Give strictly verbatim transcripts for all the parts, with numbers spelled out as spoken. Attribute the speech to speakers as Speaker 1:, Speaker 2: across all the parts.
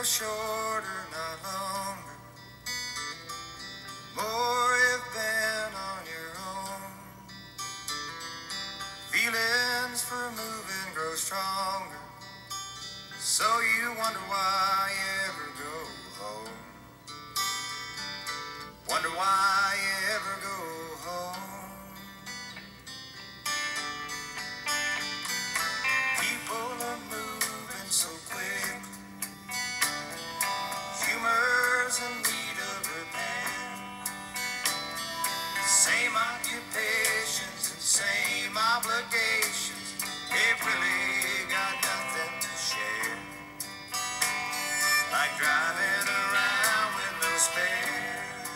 Speaker 1: shorter, not longer. More you've been on your own. Feelings for moving grow stronger. So you wonder why you ever go home. Wonder why you ever go home. People are moving so quick. Humor's in need of repair. Same occupations and same obligations. They've really got nothing to share. Like driving around with no spare.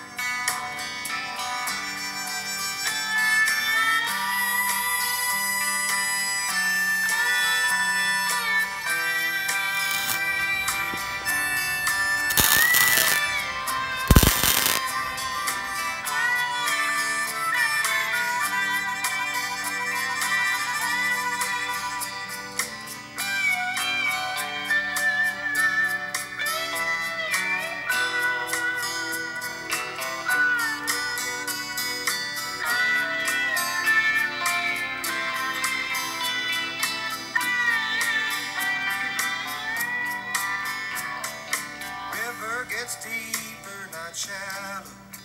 Speaker 1: Gets deeper, not shallow.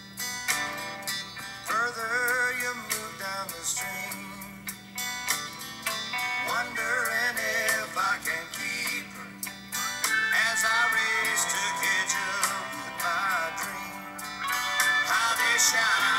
Speaker 1: Further you move down the stream, wondering if I can keep her as I race to catch up with my dream. How they shine.